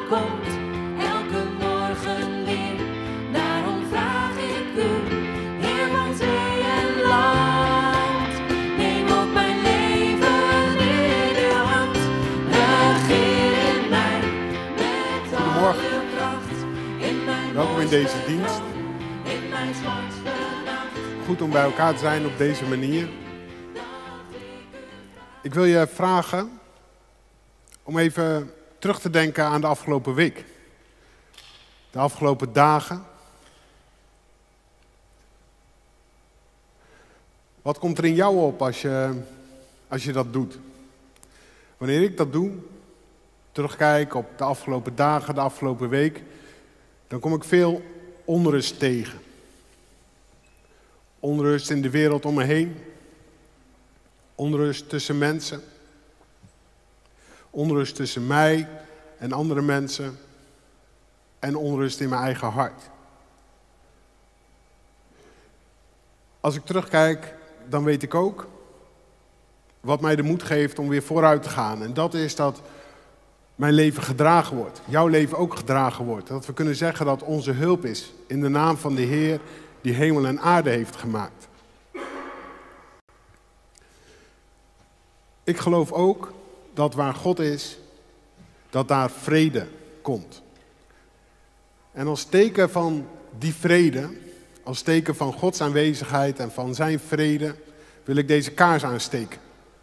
komt elke morgen weer. Daarom vraag ik u, Heer van zee en land, neem ook mijn leven in uw hand. Regeer in mij met al uw kracht. In mijn Welkom in deze dienst. in mijn zwartste nacht. Goed om bij elkaar te zijn op deze manier. Ik wil je vragen om even terug te denken aan de afgelopen week. De afgelopen dagen. Wat komt er in jou op als je dat doet? Wanneer ik dat doe, terugkijk op de afgelopen dagen, de afgelopen week, dan kom ik veel onrust tegen. Onrust in de wereld om me heen. Onrust tussen mensen. Onrust tussen mij en andere mensen. En onrust in mijn eigen hart. Als ik terugkijk, dan weet ik ook wat mij de moed geeft om weer vooruit te gaan. En dat is dat mijn leven gedragen wordt. Jouw leven ook gedragen wordt. Dat we kunnen zeggen dat onze hulp is in de naam van de Heer die hemel en aarde heeft gemaakt. Ik geloof ook dat waar God is, dat daar vrede komt. En als teken van die vrede, als teken van Gods aanwezigheid en van zijn vrede, wil ik deze kaars aansteken.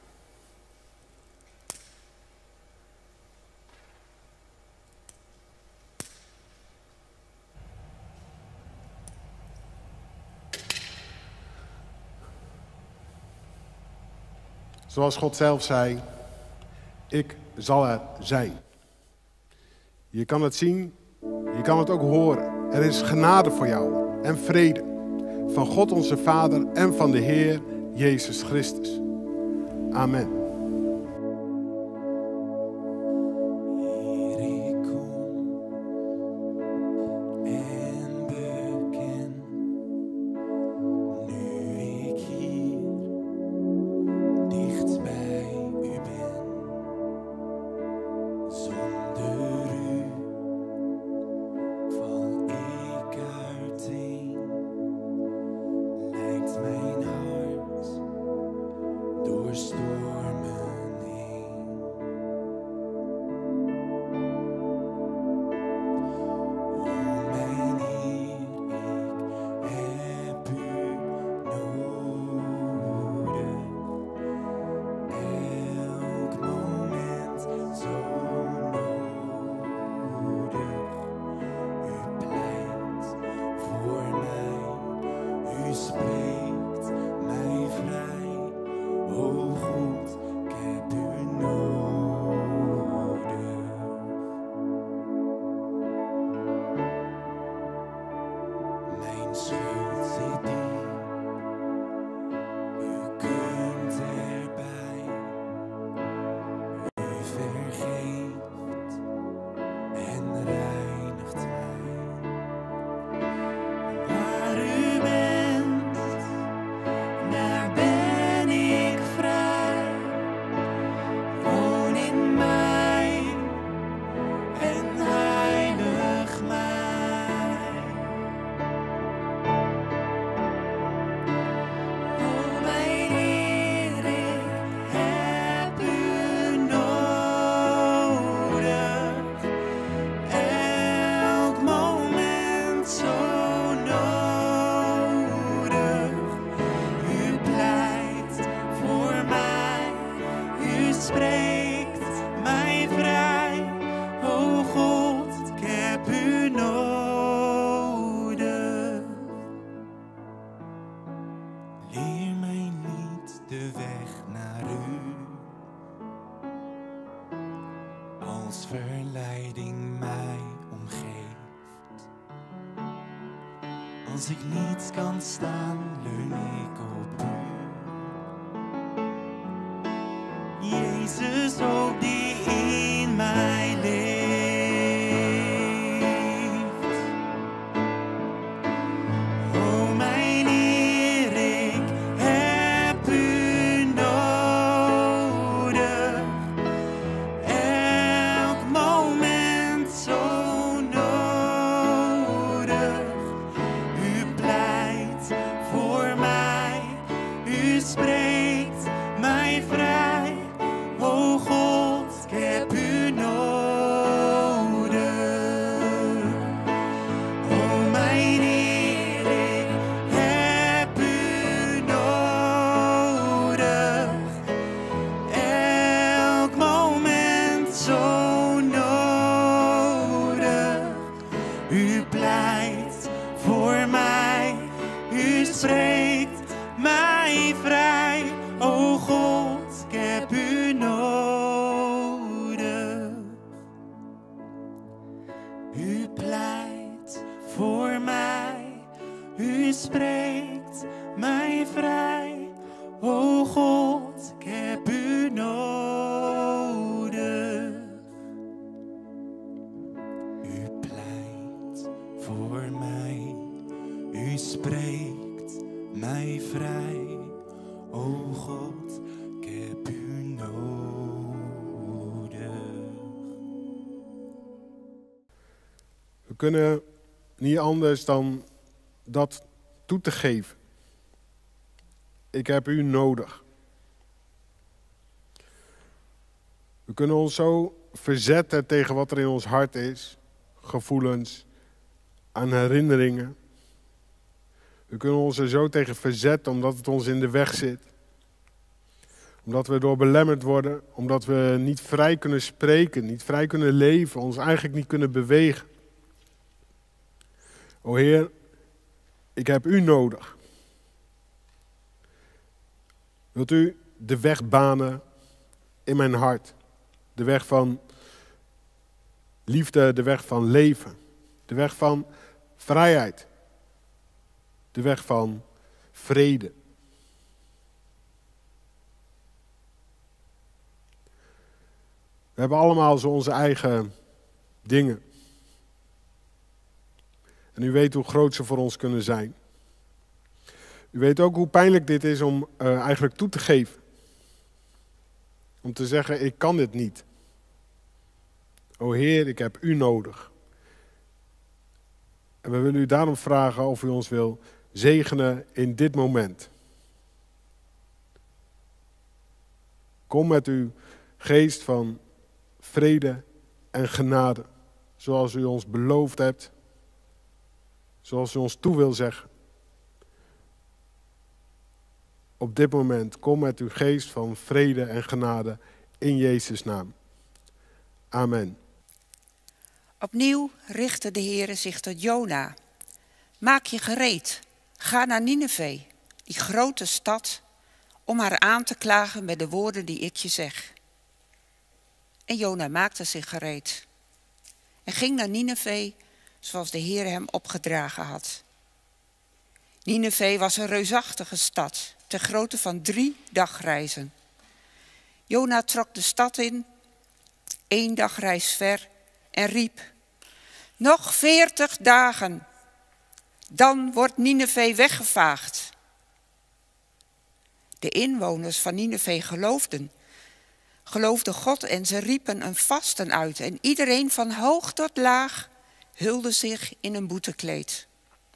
Zoals God zelf zei, ik zal er zijn. Je kan het zien, je kan het ook horen. Er is genade voor jou en vrede van God onze Vader en van de Heer Jezus Christus. Amen. Als ik niet kan staan, leun ik op u. Jezus, hoop die in mij leeft. O mijn Heer, ik heb u nodig. Elk moment zo U pleit voor mij, u spreekt mij vrij. O God, ik heb u nodig. U pleit voor mij, u spreekt mij vrij. O God, ik heb u nodig. We kunnen niet anders dan dat toe te geven. Ik heb u nodig. We kunnen ons zo verzetten tegen wat er in ons hart is. Gevoelens, aan herinneringen. We kunnen ons er zo tegen verzetten omdat het ons in de weg zit. Omdat we door belemmerd worden. Omdat we niet vrij kunnen spreken, niet vrij kunnen leven. Ons eigenlijk niet kunnen bewegen. O Heer, ik heb u nodig. Wilt u de weg banen in mijn hart? De weg van liefde, de weg van leven. De weg van vrijheid. De weg van vrede. We hebben allemaal zo onze eigen dingen. En u weet hoe groot ze voor ons kunnen zijn. U weet ook hoe pijnlijk dit is om eigenlijk toe te geven. Om te zeggen, ik kan dit niet. O Heer, ik heb u nodig. En we willen u daarom vragen of u ons wil zegenen in dit moment. Kom met uw geest van vrede en genade. Zoals u ons beloofd hebt. Zoals u ons toe wil zeggen. Op dit moment, kom met uw geest van vrede en genade in Jezus' naam. Amen. Opnieuw richtte de Heere zich tot Jona. Maak je gereed, ga naar Nineve, die grote stad, om haar aan te klagen met de woorden die ik je zeg. En Jona maakte zich gereed en ging naar Nineve, zoals de Heer hem opgedragen had. Nineve was een reusachtige stad, ter grootte van 3 dagreizen. Jona trok de stad in, 1 dagreis ver, en riep: nog 40 dagen, dan wordt Nineve weggevaagd. De inwoners van Nineve geloofden God en ze riepen een vasten uit. En iedereen van hoog tot laag hulde zich in een boetekleed.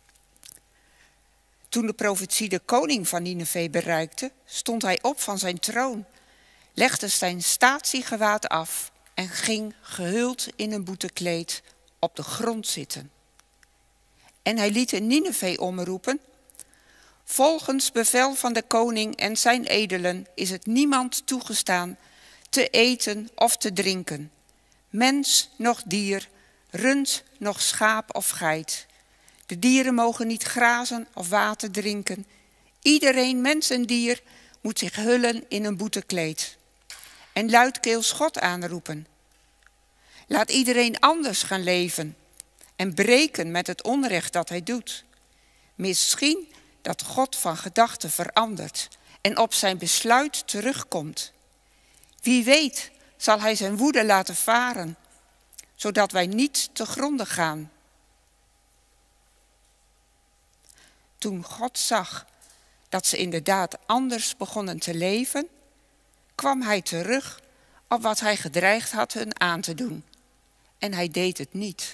Toen de profetie de koning van Nineve bereikte, stond hij op van zijn troon, legde zijn statiegewaad af en ging gehuld in een boetekleed op de grond zitten. En hij liet in Nineve omroepen: volgens bevel van de koning en zijn edelen is het niemand toegestaan te eten of te drinken, mens noch dier, rund noch schaap of geit. De dieren mogen niet grazen of water drinken. Iedereen, mens en dier, moet zich hullen in een boetekleed en luidkeels God aanroepen. Laat iedereen anders gaan leven en breken met het onrecht dat hij doet. Misschien dat God van gedachten verandert en op zijn besluit terugkomt. Wie weet zal hij zijn woede laten varen, zodat wij niet te gronde gaan. Toen God zag dat ze inderdaad anders begonnen te leven, kwam hij terug op wat hij gedreigd had hun aan te doen. En hij deed het niet.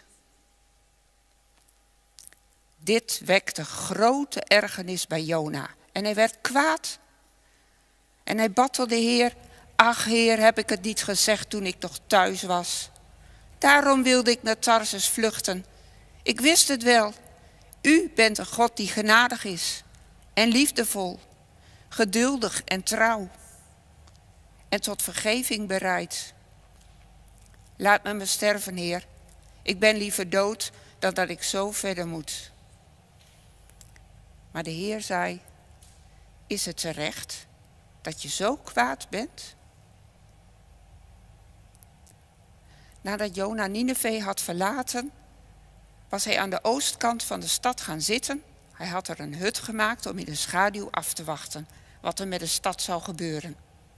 Dit wekte grote ergernis bij Jona. En hij werd kwaad. En hij bad tot de Heer: ach Heer, heb ik het niet gezegd toen ik nog thuis was? Daarom wilde ik naar Tarsus vluchten. Ik wist het wel. U bent een God die genadig is en liefdevol, geduldig en trouw en tot vergeving bereid. Laat me maar sterven, Heer. Ik ben liever dood dan dat ik zo verder moet. Maar de Heer zei: is het terecht dat je zo kwaad bent? Nadat Jona Nineve had verlaten, was hij aan de oostkant van de stad gaan zitten. Hij had er een hut gemaakt om in de schaduw af te wachten wat er met de stad zou gebeuren.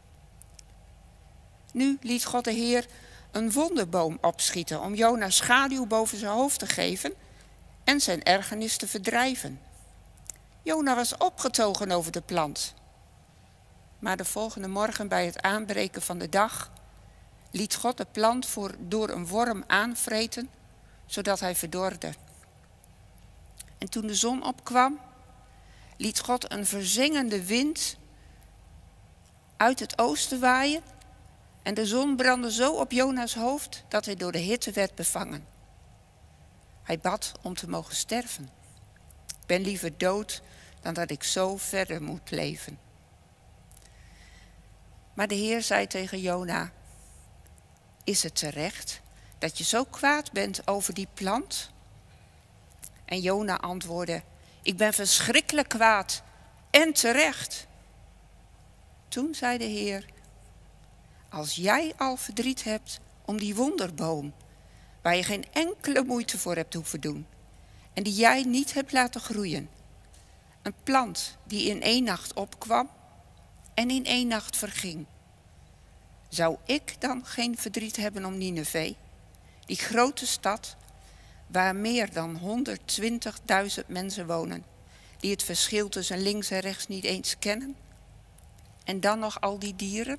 Nu liet God de Heer een wonderboom opschieten om Jona schaduw boven zijn hoofd te geven en zijn ergernis te verdrijven. Jona was opgetogen over de plant. Maar de volgende morgen bij het aanbreken van de dag liet God de plant door een worm aanvreten, zodat hij verdorde. En toen de zon opkwam, liet God een verzengende wind uit het oosten waaien en de zon brandde zo op Jona's hoofd dat hij door de hitte werd bevangen. Hij bad om te mogen sterven. Ik ben liever dood dan dat ik zo verder moet leven. Maar de Heer zei tegen Jona: is het terecht dat je zo kwaad bent over die plant? En Jona antwoordde: ik ben verschrikkelijk kwaad en terecht. Toen zei de Heer: als jij al verdriet hebt om die wonderboom, waar je geen enkele moeite voor hebt hoeven doen en die jij niet hebt laten groeien, een plant die in 1 nacht opkwam en in 1 nacht verging, zou ik dan geen verdriet hebben om Nineve, die grote stad waar meer dan 120.000 mensen wonen, die het verschil tussen links en rechts niet eens kennen? En dan nog al die dieren?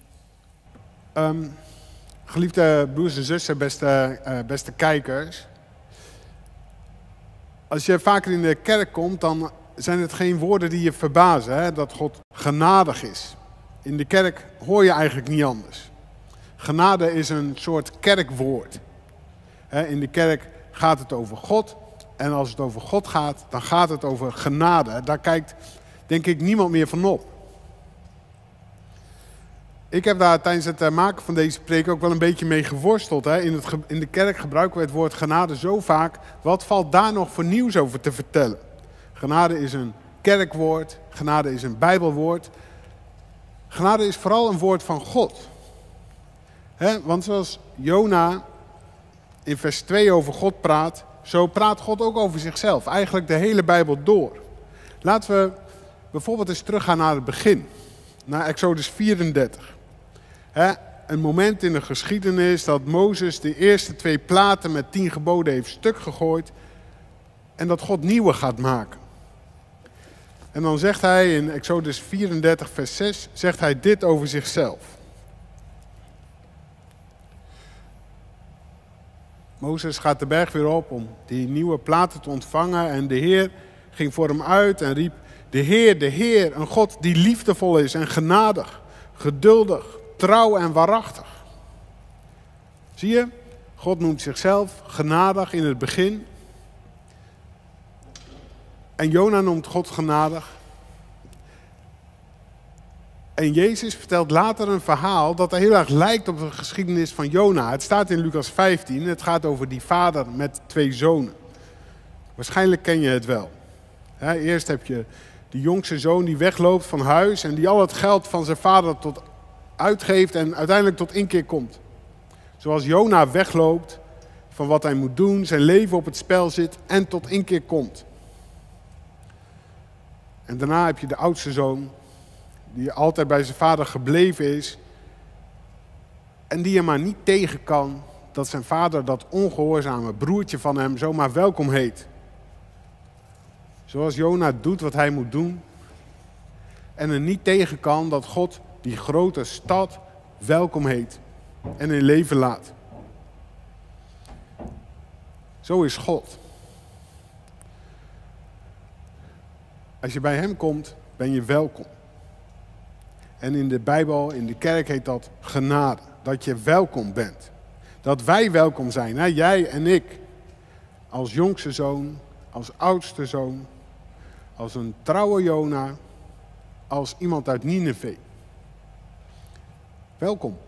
Geliefde broers en zussen, beste kijkers. Als je vaker in de kerk komt, dan zijn het geen woorden die je verbazen, hè? Dat God genadig is. In de kerk hoor je eigenlijk niet anders. Genade is een soort kerkwoord. In de kerk gaat het over God. En als het over God gaat, dan gaat het over genade. Daar kijkt, denk ik, niemand meer van op. Ik heb daar tijdens het maken van deze preek ook wel een beetje mee geworsteld. In de kerk gebruiken we het woord genade zo vaak. Wat valt daar nog voor nieuws over te vertellen? Genade is een kerkwoord. Genade is een bijbelwoord. Genade is vooral een woord van God. Want zoals Jona in vers 2 over God praat, zo praat God ook over zichzelf. Eigenlijk de hele Bijbel door. Laten we bijvoorbeeld eens teruggaan naar het begin. Naar Exodus 34. Een moment in de geschiedenis dat Mozes de eerste 2 platen met 10 geboden heeft stuk gegooid. En dat God nieuwe gaat maken. En dan zegt hij in Exodus 34 vers 6, zegt hij dit over zichzelf. Mozes gaat de berg weer op om die nieuwe platen te ontvangen. En de Heer ging voor hem uit en riep: de Heer, een God die liefdevol is en genadig, geduldig, trouw en waarachtig. Zie je, God noemt zichzelf genadig in het begin. En Jona noemt God genadig. En Jezus vertelt later een verhaal dat er heel erg lijkt op de geschiedenis van Jona. Het staat in Lucas 15. Het gaat over die vader met 2 zonen. Waarschijnlijk ken je het wel. Eerst heb je die jongste zoon die wegloopt van huis en die al het geld van zijn vader uitgeeft en uiteindelijk tot inkeer komt. Zoals Jona wegloopt van wat hij moet doen, zijn leven op het spel zit en tot inkeer komt. En daarna heb je de oudste zoon die altijd bij zijn vader gebleven is en die er maar niet tegen kan dat zijn vader dat ongehoorzame broertje van hem zomaar welkom heet. Zoals Jona doet wat hij moet doen en er niet tegen kan dat God die grote stad welkom heet en in leven laat. Zo is God. Als je bij hem komt, ben je welkom. En in de Bijbel, in de kerk heet dat genade. Dat je welkom bent. Dat wij welkom zijn, hè? Jij en ik. Als jongste zoon, als oudste zoon, als een trouwe Jona, als iemand uit Nineve. Welkom.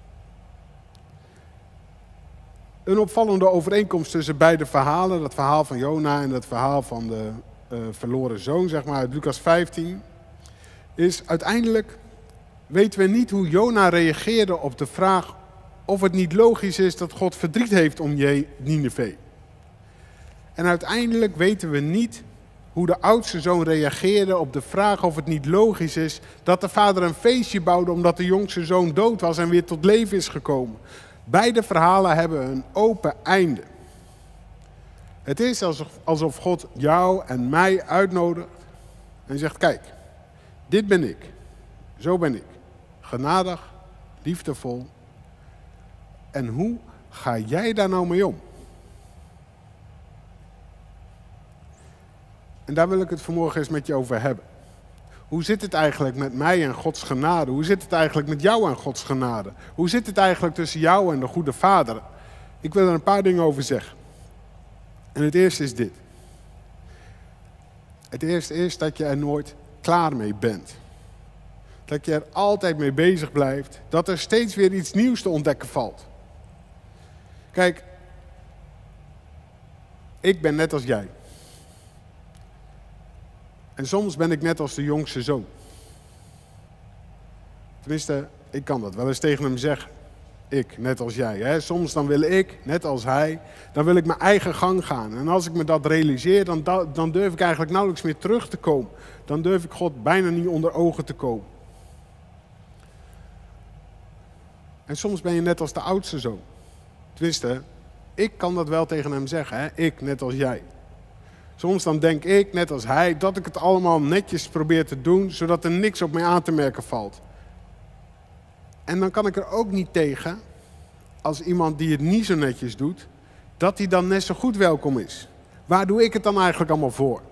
Een opvallende overeenkomst tussen beide verhalen, dat verhaal van Jona en het verhaal van de verloren zoon, zeg maar, uit Lucas 15, is uiteindelijk weten we niet hoe Jona reageerde op de vraag of het niet logisch is dat God verdriet heeft om Nineve. En uiteindelijk weten we niet hoe de oudste zoon reageerde op de vraag of het niet logisch is dat de vader een feestje bouwde omdat de jongste zoon dood was en weer tot leven is gekomen. Beide verhalen hebben een open einde. Het is alsof God jou en mij uitnodigt en zegt, kijk, dit ben ik, zo ben ik, genadig, liefdevol. En hoe ga jij daar nou mee om? En daar wil ik het vanmorgen eens met je over hebben. Hoe zit het eigenlijk met mij en Gods genade? Hoe zit het eigenlijk met jou en Gods genade? Hoe zit het eigenlijk tussen jou en de goede Vader? Ik wil er een paar dingen over zeggen. En het eerste is dit. Het eerste is dat je er nooit klaar mee bent. Dat je er altijd mee bezig blijft. Dat er steeds weer iets nieuws te ontdekken valt. Kijk, ik ben net als jij. En soms ben ik net als de jongste zoon. Tenminste, ik kan dat wel eens tegen hem zeggen. Ik, net als jij. Hè? Soms dan wil ik, net als hij, dan wil ik mijn eigen gang gaan. En als ik me dat realiseer, dan durf ik eigenlijk nauwelijks meer terug te komen. Dan durf ik God bijna niet onder ogen te komen. En soms ben je net als de oudste zoon. Tenminste, ik kan dat wel tegen hem zeggen. Hè? Ik, net als jij. Soms dan denk ik, net als hij, dat ik het allemaal netjes probeer te doen, zodat er niks op mij aan te merken valt. En dan kan ik er ook niet tegen, als iemand die het niet zo netjes doet, dat hij dan net zo goed welkom is. Waar doe ik het dan eigenlijk allemaal voor?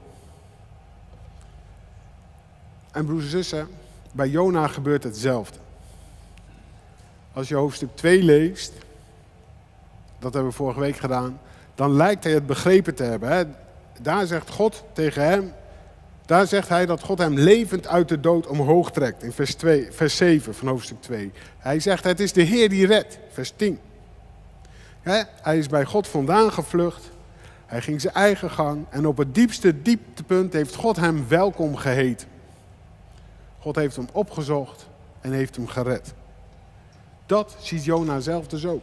En broers en zussen, bij Jona gebeurt hetzelfde. Als je hoofdstuk 2 leest, dat hebben we vorige week gedaan, dan lijkt hij het begrepen te hebben. Hè? Daar zegt God tegen hem, daar zegt hij dat God hem levend uit de dood omhoog trekt. In vers 7 van hoofdstuk 2. Hij zegt, het is de Heer die redt. Vers 10. Hij is bij God vandaan gevlucht. Hij ging zijn eigen gang. En op het diepste dieptepunt heeft God hem welkom geheten. God heeft hem opgezocht en heeft hem gered. Dat ziet Jona zelf dus ook.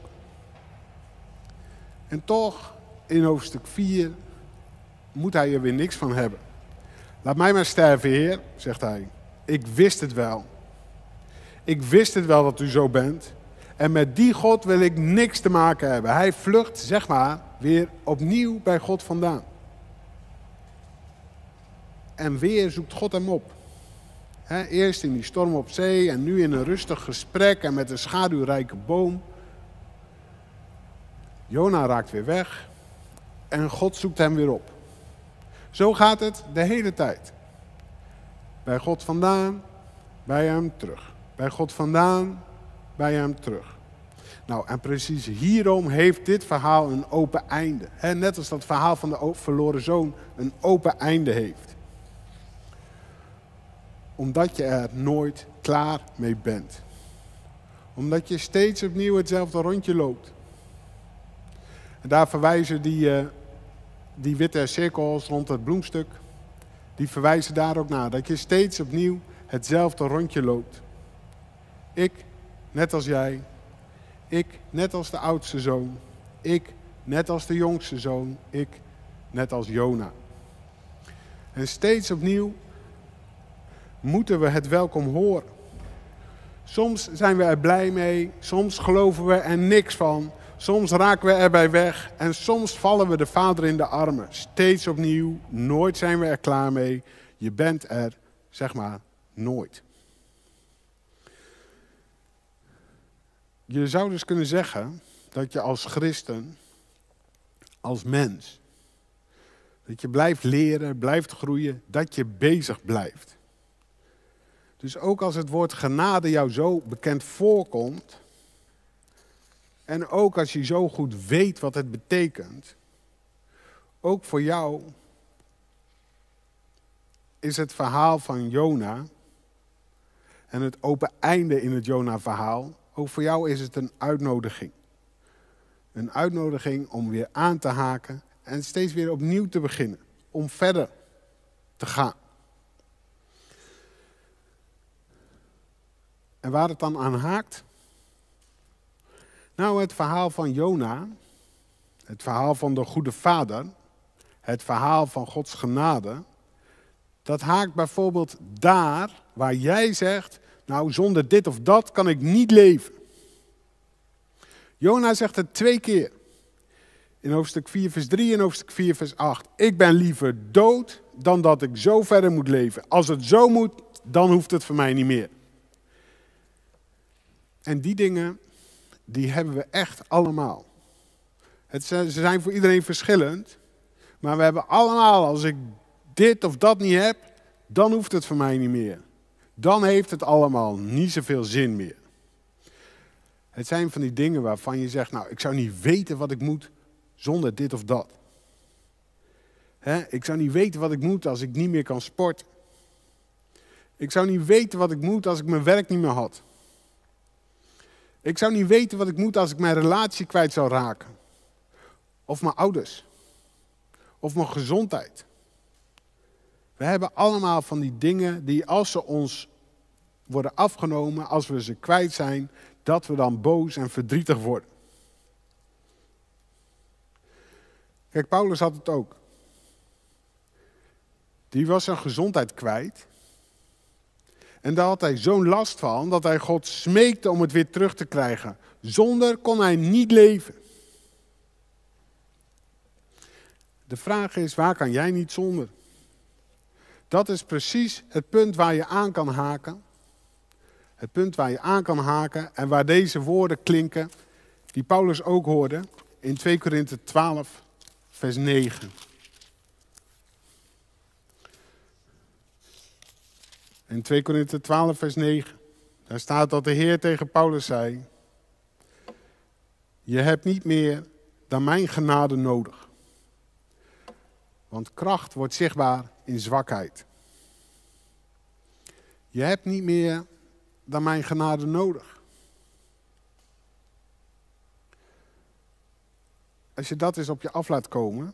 En toch, in hoofdstuk 4, moet hij er weer niks van hebben. Laat mij maar sterven, Heer, zegt hij. Ik wist het wel. Ik wist het wel dat u zo bent. En met die God wil ik niks te maken hebben. Hij vlucht, zeg maar, weer opnieuw bij God vandaan. En weer zoekt God hem op. Eerst in die storm op zee en nu in een rustig gesprek en met een schaduwrijke boom. Jona raakt weer weg en God zoekt hem weer op. Zo gaat het de hele tijd. Bij God vandaan, bij hem terug. Bij God vandaan, bij hem terug. Nou, en precies hierom heeft dit verhaal een open einde. Net als dat verhaal van de verloren zoon een open einde heeft. Omdat je er nooit klaar mee bent. Omdat je steeds opnieuw hetzelfde rondje loopt. En daar verwijzen die witte cirkels rond het bloemstuk, die verwijzen daar ook naar. Dat je steeds opnieuw hetzelfde rondje loopt. Ik, net als jij. Ik, net als de oudste zoon. Ik, net als de jongste zoon. Ik, net als Jona. En steeds opnieuw moeten we het welkom horen. Soms zijn we er blij mee, soms geloven we er niks van. Soms raken we erbij weg en soms vallen we de Vader in de armen. Steeds opnieuw, nooit zijn we er klaar mee. Je bent er, zeg maar, nooit. Je zou dus kunnen zeggen dat je als christen, als mens, dat je blijft leren, blijft groeien, dat je bezig blijft. Dus ook als het woord genade jou zo bekend voorkomt, en ook als je zo goed weet wat het betekent, ook voor jou is het verhaal van Jona en het open einde in het Jona-verhaal, ook voor jou is het een uitnodiging. Een uitnodiging om weer aan te haken en steeds weer opnieuw te beginnen. Om verder te gaan. En waar het dan aan haakt? Nou, het verhaal van Jona, het verhaal van de goede vader, het verhaal van Gods genade, dat haakt bijvoorbeeld daar waar jij zegt, nou zonder dit of dat kan ik niet leven. Jona zegt het 2 keer. In hoofdstuk 4 vers 3 en hoofdstuk 4 vers 8. Ik ben liever dood dan dat ik zo verder moet leven. Als het zo moet, dan hoeft het voor mij niet meer. En die dingen, die hebben we echt allemaal. Ze zijn voor iedereen verschillend. Maar we hebben allemaal, als ik dit of dat niet heb, dan hoeft het voor mij niet meer. Dan heeft het allemaal niet zoveel zin meer. Het zijn van die dingen waarvan je zegt, nou, ik zou niet weten wat ik moet zonder dit of dat. Ik zou niet weten wat ik moet als ik niet meer kan sporten. Ik zou niet weten wat ik moet als ik mijn werk niet meer had. Ik zou niet weten wat ik moet als ik mijn relatie kwijt zou raken. Of mijn ouders. Of mijn gezondheid. We hebben allemaal van die dingen die als ze ons worden afgenomen, als we ze kwijt zijn, dat we dan boos en verdrietig worden. Kijk, Paulus had het ook. Die was zijn gezondheid kwijt. En daar had hij zo'n last van, dat hij God smeekte om het weer terug te krijgen. Zonder kon hij niet leven. De vraag is, waar kan jij niet zonder? Dat is precies het punt waar je aan kan haken. Het punt waar je aan kan haken en waar deze woorden klinken, die Paulus ook hoorde in 2 Korinthe 12, vers 9. In 2 Korinthe 12, vers 9. Daar staat dat de Heer tegen Paulus zei: je hebt niet meer dan mijn genade nodig. Want kracht wordt zichtbaar in zwakheid. Je hebt niet meer dan mijn genade nodig. Als je dat eens op je af laat komen.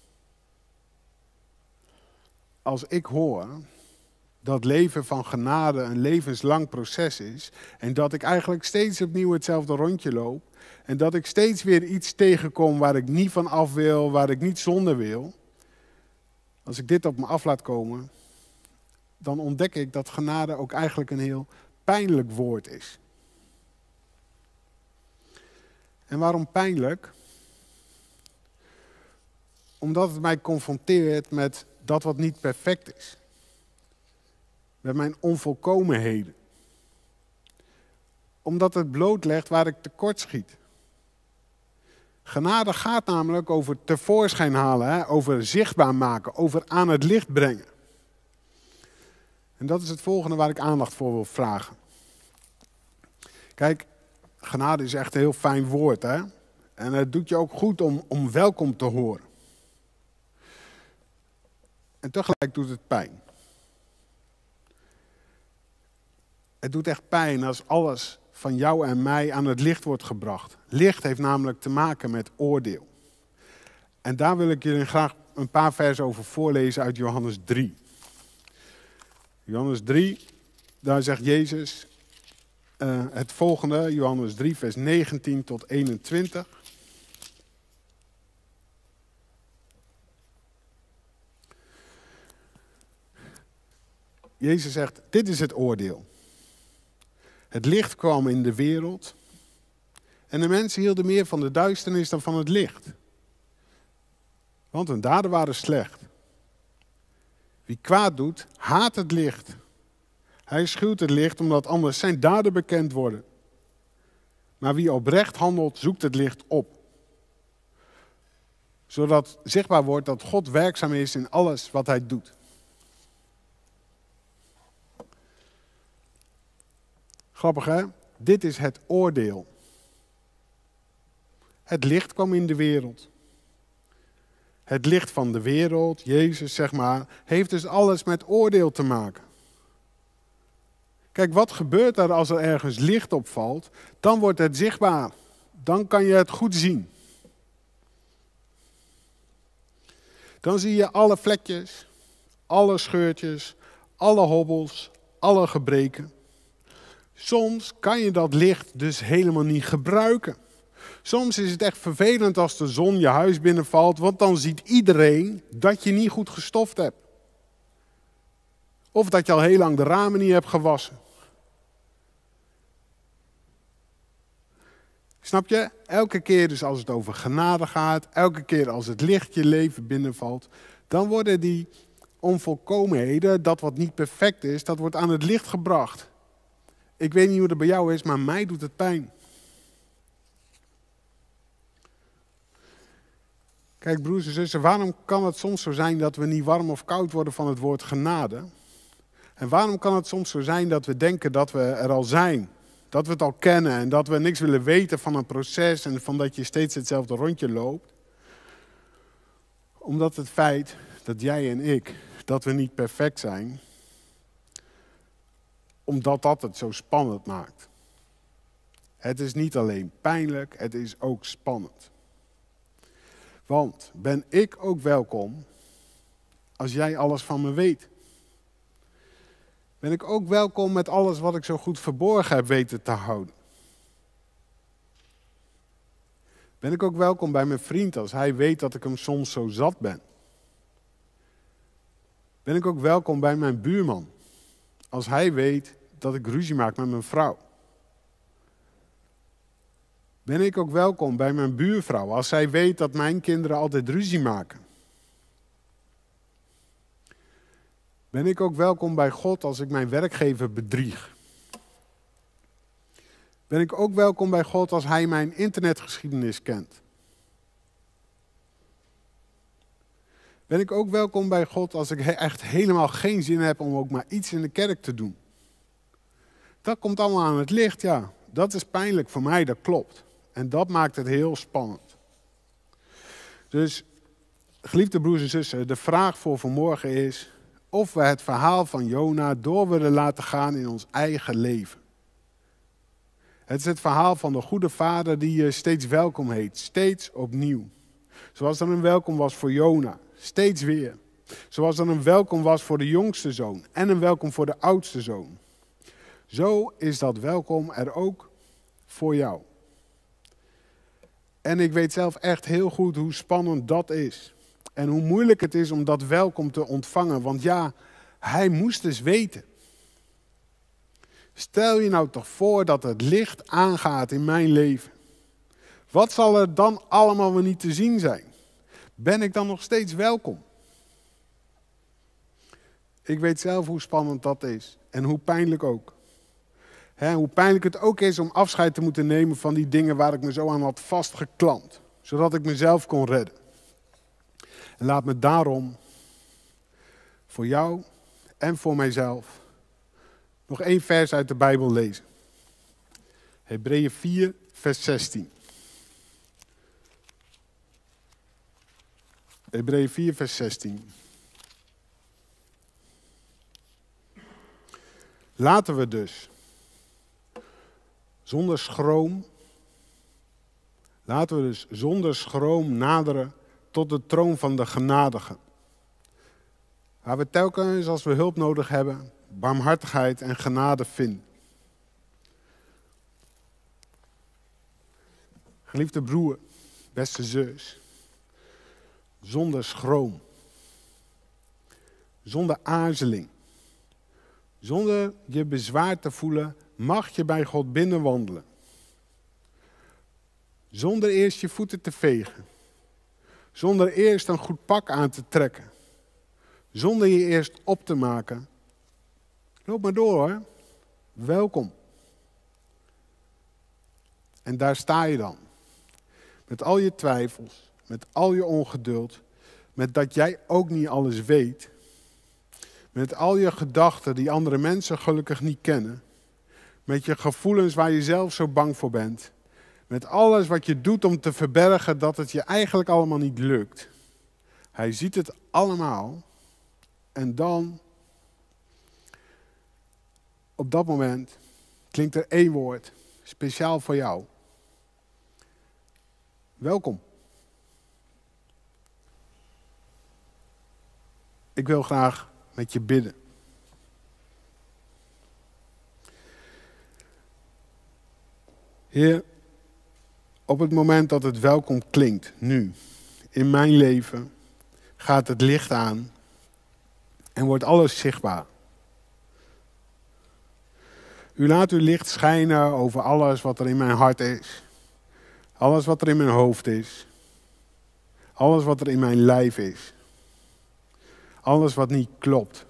Als ik hoor dat leven van genade een levenslang proces is. En dat ik eigenlijk steeds opnieuw hetzelfde rondje loop. En dat ik steeds weer iets tegenkom waar ik niet van af wil, waar ik niet zonder wil. Als ik dit op me af laat komen, dan ontdek ik dat genade ook eigenlijk een heel pijnlijk woord is. En waarom pijnlijk? Omdat het mij confronteert met dat wat niet perfect is. Met mijn onvolkomenheden. Omdat het blootlegt waar ik tekortschiet. Genade gaat namelijk over tevoorschijn halen, over zichtbaar maken, over aan het licht brengen. En dat is het volgende waar ik aandacht voor wil vragen. Kijk, genade is echt een heel fijn woord, hè? En het doet je ook goed om welkom te horen. En tegelijk doet het pijn. Het doet echt pijn als alles van jou en mij aan het licht wordt gebracht. Licht heeft namelijk te maken met oordeel. En daar wil ik jullie graag een paar versen over voorlezen uit Johannes 3. Johannes 3, daar zegt Jezus het volgende. Johannes 3, vers 19 tot 21. Jezus zegt, dit is het oordeel. Het licht kwam in de wereld en de mensen hielden meer van de duisternis dan van het licht. Want hun daden waren slecht. Wie kwaad doet, haat het licht. Hij schuwt het licht omdat anders zijn daden bekend worden. Maar wie oprecht handelt, zoekt het licht op. Zodat zichtbaar wordt dat God werkzaam is in alles wat hij doet. Grappig hè? Dit is het oordeel. Het licht kwam in de wereld. Het licht van de wereld, Jezus zeg maar, heeft dus alles met oordeel te maken. Kijk, wat gebeurt er als er ergens licht opvalt? Dan wordt het zichtbaar. Dan kan je het goed zien. Dan zie je alle vlekjes, alle scheurtjes, alle hobbels, alle gebreken. Soms kan je dat licht dus helemaal niet gebruiken. Soms is het echt vervelend als de zon je huis binnenvalt, want dan ziet iedereen dat je niet goed gestoft hebt. Of dat je al heel lang de ramen niet hebt gewassen. Snap je? Elke keer dus als het over genade gaat, elke keer als het licht je leven binnenvalt, dan worden die onvolkomenheden, dat wat niet perfect is, dat wordt aan het licht gebracht. Ik weet niet hoe dat bij jou is, maar mij doet het pijn. Kijk broers en zussen, waarom kan het soms zo zijn dat we niet warm of koud worden van het woord genade? En waarom kan het soms zo zijn dat we denken dat we er al zijn? Dat we het al kennen en dat we niks willen weten van een proces en van dat je steeds hetzelfde rondje loopt? Omdat het feit dat jij en ik, dat we niet perfect zijn, omdat dat het zo spannend maakt. Het is niet alleen pijnlijk, het is ook spannend. Want ben ik ook welkom als jij alles van me weet? Ben ik ook welkom met alles wat ik zo goed verborgen heb weten te houden? Ben ik ook welkom bij mijn vriend als hij weet dat ik hem soms zo zat ben? Ben ik ook welkom bij mijn buurman als hij weet dat ik ruzie maak met mijn vrouw? Ben ik ook welkom bij mijn buurvrouw als zij weet dat mijn kinderen altijd ruzie maken? Ben ik ook welkom bij God als ik mijn werkgever bedrieg? Ben ik ook welkom bij God als hij mijn internetgeschiedenis kent? Ben ik ook welkom bij God als ik echt helemaal geen zin heb om ook maar iets in de kerk te doen? Dat komt allemaal aan het licht, ja. Dat is pijnlijk voor mij, dat klopt. En dat maakt het heel spannend. Dus, geliefde broers en zussen, de vraag voor vanmorgen is of we het verhaal van Jona door willen laten gaan in ons eigen leven. Het is het verhaal van de goede vader die je steeds welkom heet, steeds opnieuw. Zoals er een welkom was voor Jona, steeds weer. Zoals er een welkom was voor de jongste zoon en een welkom voor de oudste zoon. Zo is dat welkom er ook voor jou. En ik weet zelf echt heel goed hoe spannend dat is. En hoe moeilijk het is om dat welkom te ontvangen. Want ja, hij moest dus weten. Stel je nou toch voor dat het licht aangaat in mijn leven. Wat zal er dan allemaal wel niet te zien zijn? Ben ik dan nog steeds welkom? Ik weet zelf hoe spannend dat is. En hoe pijnlijk ook. Hoe pijnlijk het ook is om afscheid te moeten nemen van die dingen waar ik me zo aan had vastgeklampt. Zodat ik mezelf kon redden. En laat me daarom voor jou en voor mijzelf nog 1 vers uit de Bijbel lezen. Hebreeën 4, vers 16. Hebreeën 4, vers 16. Laten we dus zonder schroom naderen tot de troon van de genadige. Waar we telkens als we hulp nodig hebben, barmhartigheid en genade vinden. Geliefde broer, beste zus, zonder schroom, zonder aarzeling, zonder je bezwaar te voelen, mag je bij God binnenwandelen. Zonder eerst je voeten te vegen. Zonder eerst een goed pak aan te trekken. Zonder je eerst op te maken. Loop maar door hoor. Welkom. En daar sta je dan. Met al je twijfels. Met al je ongeduld. Met dat jij ook niet alles weet. Met al je gedachten die andere mensen gelukkig niet kennen. Met je gevoelens waar je zelf zo bang voor bent. Met alles wat je doet om te verbergen dat het je eigenlijk allemaal niet lukt. Hij ziet het allemaal. En dan, op dat moment, klinkt er 1 woord, speciaal voor jou. Welkom. Ik wil graag met je bidden. Heer, Op het moment dat het welkom klinkt, nu, in mijn leven, gaat het licht aan en wordt alles zichtbaar. U laat uw licht schijnen over alles wat er in mijn hart is. Alles wat er in mijn hoofd is. Alles wat er in mijn lijf is. Alles wat niet klopt.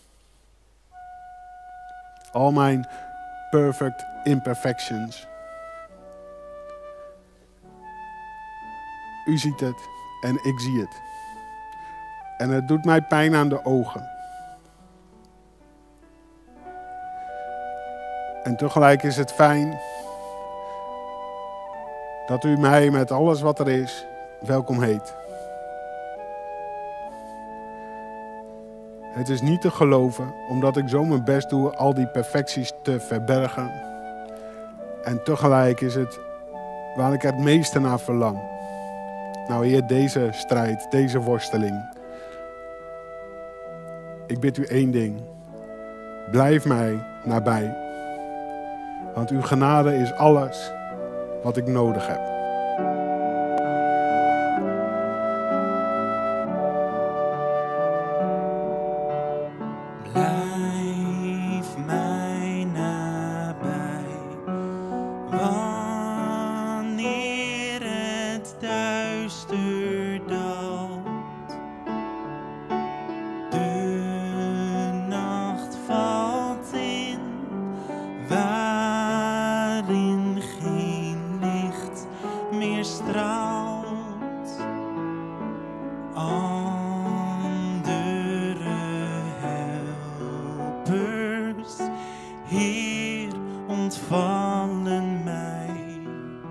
Al mijn perfect imperfections. U ziet het en ik zie het. En het doet mij pijn aan de ogen. En tegelijk is het fijn dat u mij met alles wat er is welkom heet. Het is niet te geloven, omdat ik zo mijn best doe al die perfecties te verbergen. En tegelijk is het waar ik het meeste naar verlang. Nou Heer, deze strijd, deze worsteling. Ik bid u één ding. Blijf mij nabij. Want uw genade is alles wat ik nodig heb. Blijf mij nabij, wanneer het duister daalt. De nacht valt in, waarin geen licht meer straalt. Andere helpers, Heer, ontvallen mij.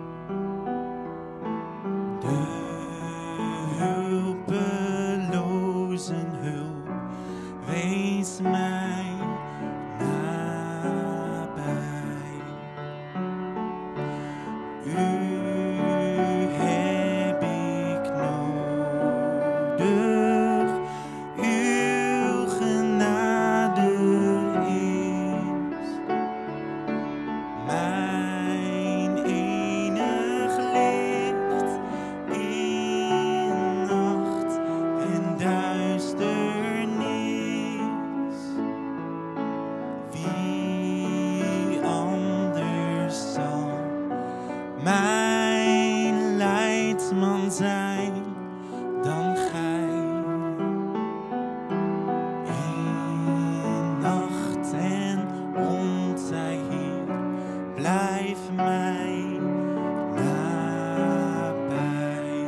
De hulpelozen hulp, wees mij nabij. U heb ik nodig, uw genade is mijn enig licht in nacht en duisternis. Wie anders zal mijn leidsman zijn dan gij? In nacht en onzij, Heer, blijf mij nabij.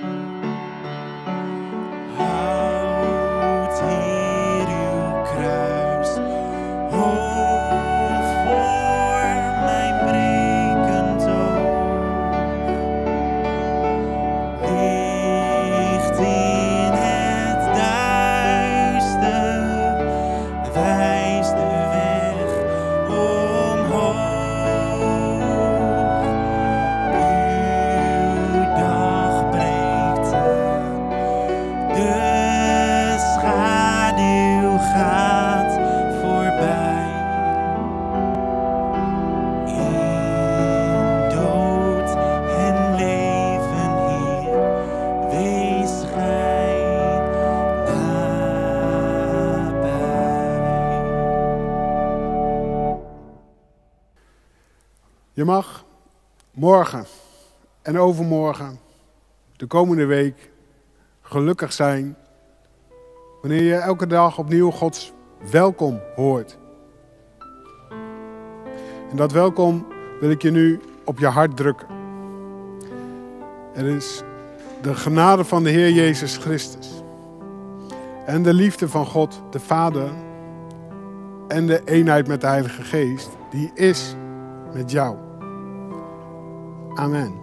Houd, Heer, uw kruis hoog voor mijn brekend oog. Licht in het duister, wijs de weg omhoog. Uw dag breekt aan, de schaduw gaat voorbij. In dood en leven, Heer, wees gij nabij. Je mag morgen en overmorgen, de komende week, gelukkig zijn wanneer je elke dag opnieuw Gods welkom hoort. En dat welkom wil ik je nu op je hart drukken. Er is de genade van de Heer Jezus Christus en de liefde van God, de Vader, en de eenheid met de Heilige Geest, die is met jou. Amen.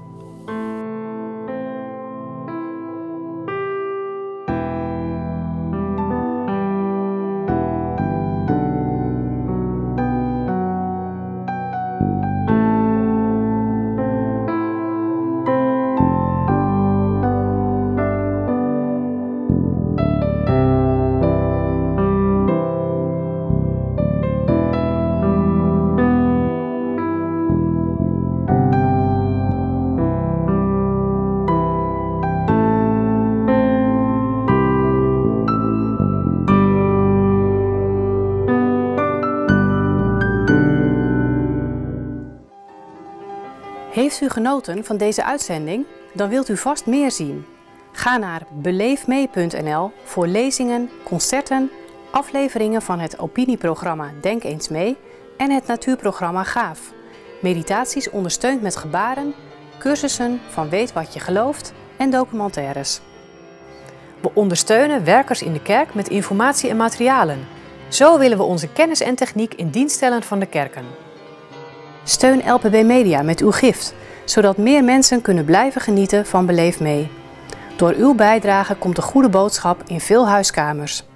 Heeft u genoten van deze uitzending? Dan wilt u vast meer zien. Ga naar beleefmee.nl voor lezingen, concerten, afleveringen van het opinieprogramma Denk eens mee en het natuurprogramma Gaaf. Meditaties ondersteund met gebaren, cursussen van Weet wat je gelooft en documentaires. We ondersteunen werkers in de kerk met informatie en materialen. Zo willen we onze kennis en techniek in dienst stellen van de kerken. Steun LPB Media met uw gift, zodat meer mensen kunnen blijven genieten van Beleef mee. Door uw bijdrage komt de goede boodschap in veel huiskamers.